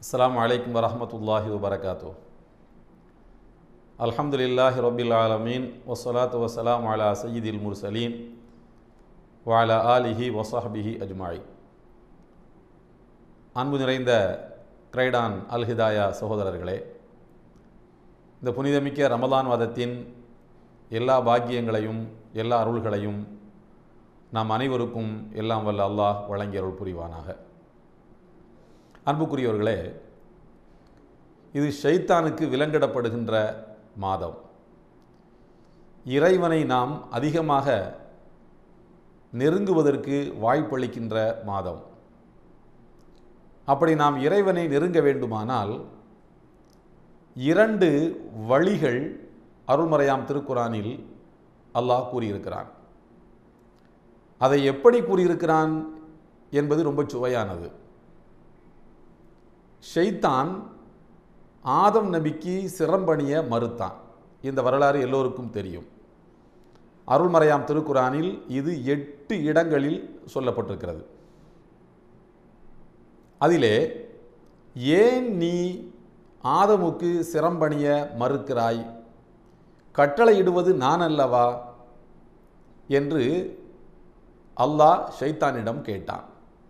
அஸ்ஸலாமு அலைக்கும் வரஹ்மத்துல்லாஹி வபரகாத்துஹு. அல்ஹம்துலில்லாஹி ரப்பில் ஆலமீன் வஸ்ஸலாத்து வஸ்ஸலாமு அலா சய்யிதில் முர்சலீன் வ அலா ஆலிஹி வஸஹ்பிஹி அஜ்மாயின். அன்பு நிறைந்த கிரைடான் அல் ஹிதாயா சகோதரர்களே, இந்த புனிதமிக்க ரமலான் மாதத்தின் எல்லா பாக்கியங்களையும் எல்லா அருள்களையும் நாம் அனைவருக்கும் எல்லாம் வல்ல அல்லாஹ் வழங்கி அருள் புரிவானாக. அன்புக்குரியவர்களே, இது ஷைத்தானுக்கு விலங்கிடப்படுகின்ற மாதம். இறைவனை நாம் அதிகமாக நெருங்குவதற்கு வாய்ப்பளிக்கின்ற மாதம். அப்படி நாம் இறைவனை நெருங்க வேண்டுமானால் இரண்டு வழிகள் அருள்மறையாம் திருக்குரானில் அல்லாஹ் கூறியிருக்கிறான். அதை எப்படி கூறியிருக்கிறான் என்பது ரொம்ப சுவையானது. ஷைத்தான் ஆதம் நபிக்கு சிரம்பணிய மறுத்தான். இந்த வரலாறு எல்லோருக்கும் தெரியும். அருள்மறையாம் திருக்குரானில் இது 8 இடங்களில் சொல்லப்பட்டிருக்கிறது. அதிலே ஏன் நீ ஆதமுக்கு சிரம்பணிய மறுக்கிறாய், கட்டளையிடுவது நான் அல்லவா என்று அல்லாஹ் ஷைத்தானிடம் கேட்டான்.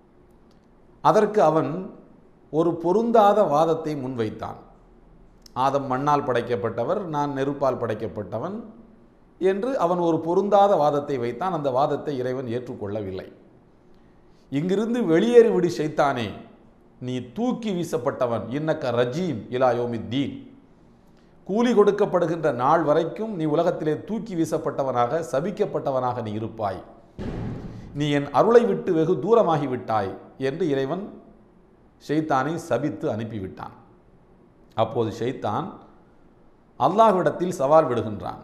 அதற்கு அவன் ஒரு பொருந்தாத வாதத்தை முன்வைத்தான். ஆதம் மண்ணால் படைக்கப்பட்டவர், நான் நெருப்பால் படைக்கப்பட்டவன் என்று அவன் ஒரு பொருந்தாத வாதத்தை வைத்தான். அந்த வாதத்தை இறைவன் ஏற்றுக்கொள்ளவில்லை. இங்கிருந்து வெளியேறிவிடு ஷைத்தானே, நீ தூக்கி வீசப்பட்டவன், இன்னக்க ரஜீம் இலா யௌமித்தீன், கூலி கொடுக்கப்படுகின்ற நாள் வரைக்கும் நீ உலகத்திலே தூக்கி வீசப்பட்டவனாக சபிக்கப்பட்டவனாக நீ இருப்பாய், நீ என் அருளை விட்டு வெகு தூரமாகிவிட்டாய் என்று இறைவன் ஷைத்தானை சபித்து அனுப்பிவிட்டான். அப்போது ஷைத்தான் அல்லாஹ்விடத்தில் சவால் விடுகின்றான்.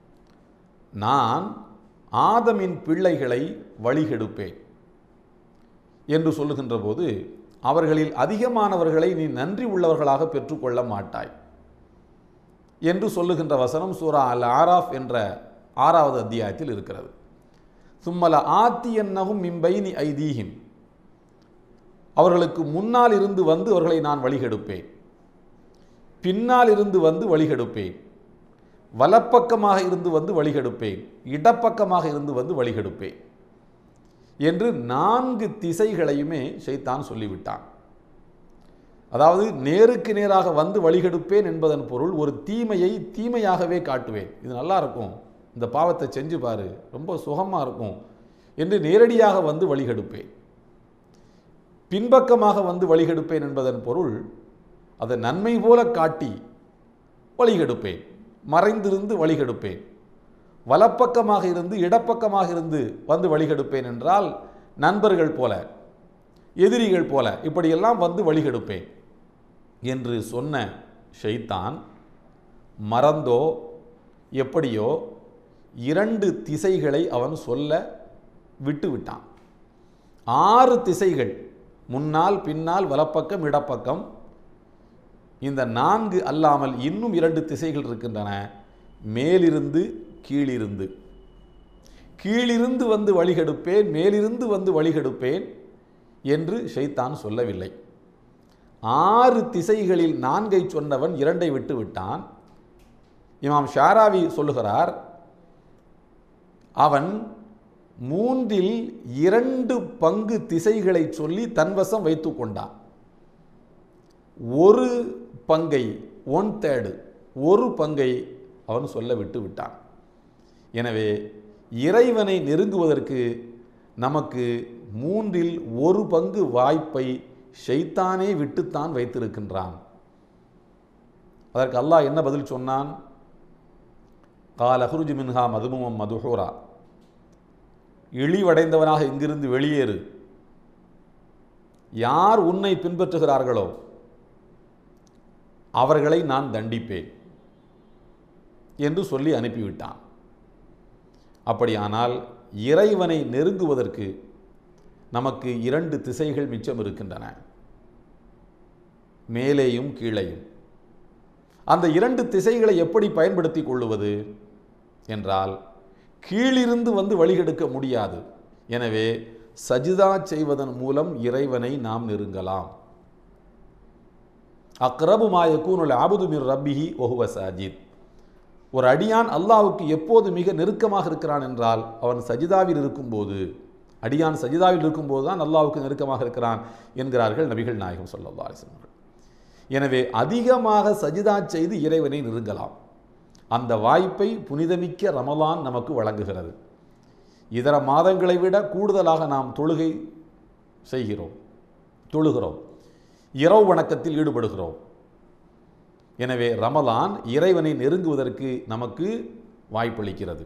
நான் ஆதமின் பிள்ளைகளை வழிகெடுப்பேன் என்று சொல்லுகின்ற போது அவர்களில் அதிகமானவர்களை நீ நன்றி உள்ளவர்களாக பெற்றுக்கொள்ள மாட்டாய் என்று சொல்லுகின்ற வசனம் சூரா அல் ஆராஃப் என்ற 6வது அத்தியாயத்தில் இருக்கிறது. சும்மல ஆத்தியன்னஹும் மின் பைனி ஐதீஹிம், அவர்களுக்கு முன்னால் இருந்து வந்து அவர்களை நான் வழிகெடுப்பேன், பின்னால் இருந்து வந்து வழிகெடுப்பேன், வலப்பக்கமாக இருந்து வந்து வழிகெடுப்பேன், இடப்பக்கமாக இருந்து வந்து வழிகெடுப்பேன் என்று 4 திசைகளையுமே ஷைத்தான் சொல்லிவிட்டான். அதாவது நேருக்கு நேராக வந்து வழிகெடுப்பேன் என்பதன் பொருள் ஒரு தீமையை தீமையாகவே காட்டுவேன், இது நல்லா இருக்கும், இந்த பாவத்தை செஞ்சு பாரு, ரொம்ப சுகமாக இருக்கும் என்று நேரடியாக வந்து வழிகெடுப்பேன். பின்பக்கமாக வந்து வழிகெடுப்பேன் என்பதன் பொருள் அதை நன்மை போல காட்டி வழிகெடுப்பேன், மறைந்திருந்து வழிகெடுப்பேன். வலப்பக்கமாக இருந்து இடப்பக்கமாக இருந்து வந்து வழிகெடுப்பேன் என்றால் நண்பர்கள் போல எதிரிகள் போல இப்படியெல்லாம் வந்து வழிகெடுப்பேன் என்று சொன்ன ஷைத்தான் மறந்தோ எப்படியோ 2 திசைகளை அவன் சொல்ல விட்டுவிட்டான். 6 திசைகள், முன்னால் பின்னால் வலப்பக்கம் இடப்பக்கம், இந்த 4 அல்லாமல் இன்னும் 2 திசைகள் இருக்கின்றன. மேலிருந்து கீழிருந்து, கீழிருந்து வந்து வழிகெடுப்பேன், மேலிருந்து வந்து வழிகெடுப்பேன் என்று ஷைத்தான் சொல்லவில்லை. 6 திசைகளில் 4ஐ சொன்னவன் 2ஐ விட்டு விட்டான். இமாம் ஷாராவி சொல்லுகிறார், அவன் 3இல் 2 பங்கு திசைகளை சொல்லி தன்வசம் வைத்து கொண்டான். ஒரு பங்கை 1/3 ஒரு பங்கை அவன் சொல்ல விட்டு விட்டான். எனவே இறைவனை நெருங்குவதற்கு நமக்கு 3இல் 1 பங்கு வாய்ப்பை ஷைத்தானே விட்டுத்தான் வைத்திருக்கின்றான். அதற்கு அல்லாஹ் என்ன பதில் சொன்னான்? கால அஹ்ருஜ் மின்ஹா மதுமுமம் மதுஹூரா, இழிவடைந்தவனாக இங்கிருந்து வெளியேறு, யார் உன்னை பின்பற்றுகிறார்களோ அவர்களை நான் தண்டிப்பேன் என்று சொல்லி அனுப்பிவிட்டான். அப்படியானால் இறைவனை நெருங்குவதற்கு நமக்கு 2 திசைகள் மிச்சம் இருக்கின்றன, மேலேயும் கீழேயும். அந்த 2 திசைகளை எப்படி பயன்படுத்தி கொள்ளுவது என்றால், கீழிருந்து வந்து வழிகெடுக்க முடியாது. எனவே சஜிதா செய்வதன் மூலம் இறைவனை நாம் நெருங்கலாம். அக்ரபு மா யகூனுல் அப்து மிர் ரப்பிஹி வஹுவ சாஜித். ஒரு அடியான் அல்லாஹ்வுக்கு எப்போது மிக நெருக்கமாக இருக்கிறான் என்றால் அவன் சஜிதாவில் இருக்கும்போது, அடியான் சஜிதாவில் இருக்கும்போது தான் அல்லாஹ்வுக்கு நெருக்கமாக இருக்கிறான் என்கிறார்கள் நபிகள் நாயகம் ஸல்லல்லாஹு அலைஹி வஸல்லம். எனவே அதிகமாக சஜிதா செய்து இறைவனை நெருங்கலாம். அந்த வாய்ப்பை புனிதமிக்க ரமலான் நமக்கு வழங்குகிறது. இதர மாதங்களை விட கூடுதலாக நாம் தொழுகை செய்கிறோம், தொழுகிறோம், இரவு வணக்கத்தில் ஈடுபடுகிறோம். எனவே ரமலான் இறைவனை நெருங்குவதற்கு நமக்கு வாய்ப்பளிக்கிறது.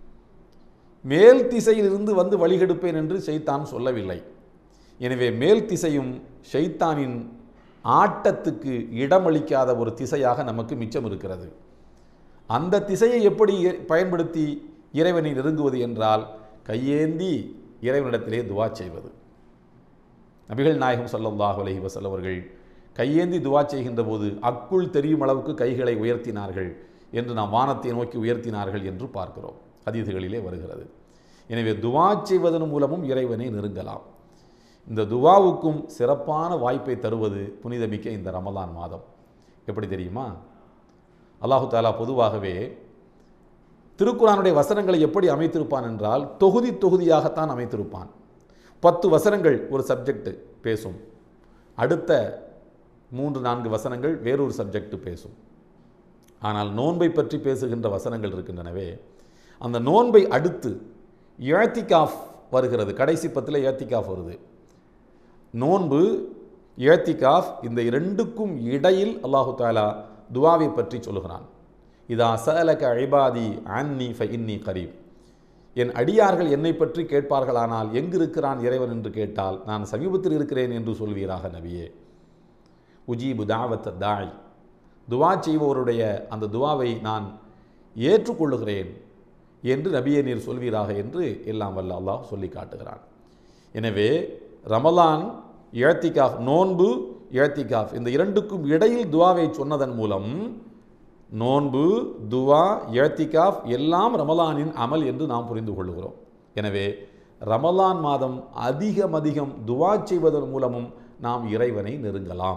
மேல் திசையிலிருந்து வந்து வழிகெடுப்பேன் என்று ஷைத்தான் சொல்லவில்லை. எனவே மேல் திசையும் ஷைத்தானின் ஆட்டத்துக்கு இடமளிக்காத ஒரு திசையாக நமக்கு மிச்சம் இருக்கிறது. அந்த திசையை எப்படி பயன்படுத்தி இறைவனை நெருங்குவது என்றால் கையேந்தி இறைவனிடத்திலே துவா செய்வது. நபிகள் நாயகம் ஸல்லல்லாஹு அலைஹி வஸல்லம் அவர்கள் கையேந்தி துவா செய்கின்ற போது அக்குள் தெரியும் அளவுக்கு கைகளை உயர்த்தினார்கள் என்று நாம் வானத்தை நோக்கி உயர்த்தினார்கள் என்று பார்க்கிறோம், ஹதீதுகளிலே வருகிறது. எனவே துவா செய்வதன் மூலமும் இறைவனை நெருங்கலாம். இந்த துவாவுக்கும் சிறப்பான வாய்ப்பை தருவது புனிதமிக்க இந்த ரமலான் மாதம். எப்படி தெரியுமா? அல்லாஹு தாலா பொதுவாகவே திருக்குர்ஆனுடைய வசனங்களை எப்படி அமைத்திருப்பான் என்றால் தொகுதி தொகுதியாகத்தான் அமைத்திருப்பான். 10 வசனங்கள் ஒரு சப்ஜெக்ட் பேசும், அடுத்த 3-4 வசனங்கள் வேறொரு சப்ஜெக்ட் பேசும். ஆனால் நோன்பை பற்றி பேசுகின்ற வசனங்கள் இருக்கின்றனவே, அந்த நோன்பை அடுத்து இஅ்திகாஃப் வருகிறது. கடைசி 10 இஅ்திகாஃப் வருது. நோன்பு, இஅ்திகாஃப், இந்த இரண்டுக்கும் இடையில் அல்லாஹு தஆலா துவாவை பற்றி சொல்கிறான். இதா சஅலக இபாதி அன்னி ஃபஇன்னி கரீப். என் அடியார்கள் என்னை பற்றி கேட்பார்களானால் எங்கு இருக்கிறான் இறைவன் என்று கேட்டால் நான் சமீபத்தில் இருக்கிறேன் என்று சொல்வீராக நபியே. உஜீபு தாவத் தாய், துவா செய்பவருடைய அந்த துவாவை நான் ஏற்றுக்கொள்ளுகிறேன் என்று நபியே நீர் சொல்வீராக என்று எல்லாம் வல்ல அல்லாஹ் சொல்லி காட்டுகிறான். எனவே ரமலான், இஅ்திகாஃப், நோன்பு, இஅ்திகாஃப் இந்த இரண்டுக்கும் இடையில் துவாவை சொன்னதன் மூலம் நோன்பு, துவா, இஅ்திகாஃப் எல்லாம் ரமலானின் அமல் என்று நாம் புரிந்து கொள்கிறோம். எனவே ரமலான் மாதம் அதிகம் துவா செய்வதன் மூலமும் நாம் இறைவனை நெருங்கலாம்.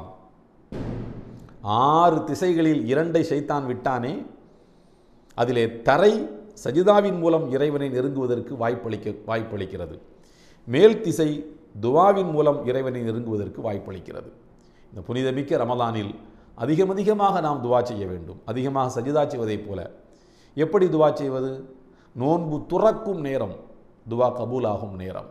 6 திசைகளில் 2ஐ ஷைத்தான் விட்டானே, அதிலே தரை சஜிதாவின் மூலம் இறைவனை நெருங்குவதற்கு வாய்ப்பளிக்கிறது. மேல் திசை துவாவின் மூலம் இறைவனை நெருங்குவதற்கு வாய்ப்பளிக்கிறது. இந்த புனிதமிக்க ரமலானில் அதிகமாக நாம் துவா செய்ய வேண்டும். அதிகமாக சஜிதா செய்வதைப் போல. எப்படி துவா செய்வது? நோன்பு துறக்கும் நேரம் துவா கபூலாகும் நேரம்.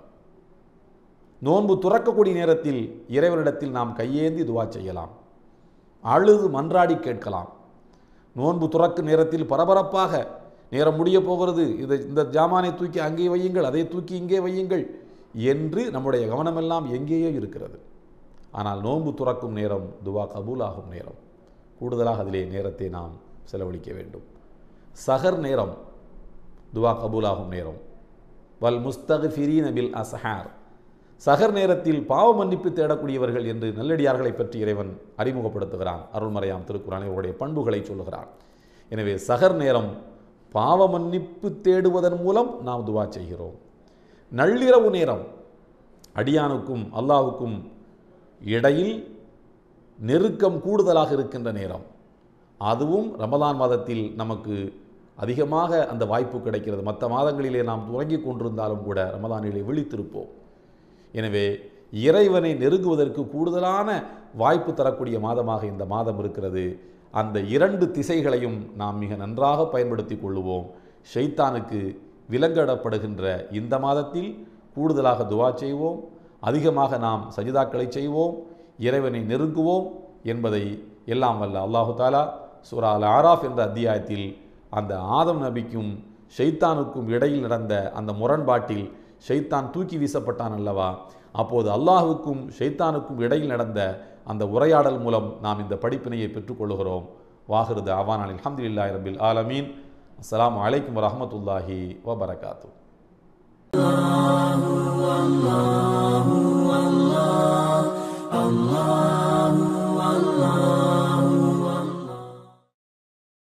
நோன்பு துறக்கக்கூடிய நேரத்தில் இறைவனிடத்தில் நாம் கையேந்தி துவா செய்யலாம், அழுது மன்றாடி கேட்கலாம். நோன்பு துறக்கும் நேரத்தில் பரபரப்பாக நேரம் முடிய போகிறது, இந்த ஜாமானை தூக்கி அங்கே வையுங்கள், அதை தூக்கி இங்கே வையுங்கள் என்று நம்முடைய கவனமெல்லாம் எங்கேயோ இருக்கிறது. ஆனால் நோன்பு துறக்கும் நேரம் துவா கபூலாகும் நேரம். கூடுதலாக அதிலே நேரத்தை நாம் செலவழிக்க வேண்டும். சஹர் நேரம் துவா கபூலாகும் நேரம். வல் முஸ்தக்ஃபிரீன பில் அஸ்ஹார், சஹர் நேரத்தில் பாவ மன்னிப்பு தேடக்கூடியவர்கள் என்று நல்லடியார்களை பற்றி இறைவன் அறிமுகப்படுத்துகிறான். அருள்மறையாம் திருக்குர்ஆனில் அவருடைய பண்புகளை சொல்லுகிறான். எனவே சஹர் நேரம் பாவ மன்னிப்பு தேடுவதன் மூலம் நாம் துவா செய்கிறோம். நள்ளிரவு நேரம் அடியானுக்கும் அல்லாஹ்வுக்கும் இடையில் நெருக்கம் கூடுதலாக இருக்கின்ற நேரம். அதுவும் ரமலான் மாதத்தில் நமக்கு அதிகமாக அந்த வாய்ப்பு கிடைக்கிறது. மற்ற மாதங்களிலே நாம் உறங்கிக் கொண்டிருந்தாலும் கூட ரமலானிலே விழித்திருப்போம். எனவே இறைவனை நெருங்குவதற்கு கூடுதலான வாய்ப்பு தரக்கூடிய மாதமாக இந்த மாதம் இருக்கிறது. அந்த 2 திசைகளையும் நாம் மிக நன்றாக பயன்படுத்தி கொள்ளுவோம். ஷைத்தானுக்கு விலங்கிடப்படுகின்ற இந்த மாதத்தில் கூடுதலாக துவா செய்வோம், அதிகமாக நாம் சஜிதாக்களை செய்வோம், இறைவனை நெருங்குவோம் என்பதை எல்லாம் வல்ல அல்லாஹு தாலா சூரா அல் ஆராஃப் என்ற அத்தியாயத்தில் அந்த ஆதம் நபிக்கும் ஷைத்தானுக்கும் இடையில் நடந்த அந்த முரண்பாட்டில் ஷைத்தான் தூக்கி வீசப்பட்டான் அல்லவா, அப்போது அல்லாஹுக்கும் ஷைத்தானுக்கும் இடையில் நடந்த அந்த உரையாடல் மூலம் நாம் இந்த படிப்பினையை பெற்றுக்கொள்கிறோம். வாஹிரு தஅவானா அல்ஹம்துலில்லாஹி ரப்பில் ஆலமீன். அஸ்ஸலாமு அலைக்கும் வரஹ்மத்துல்லாஹி வபரகாத்துஹு.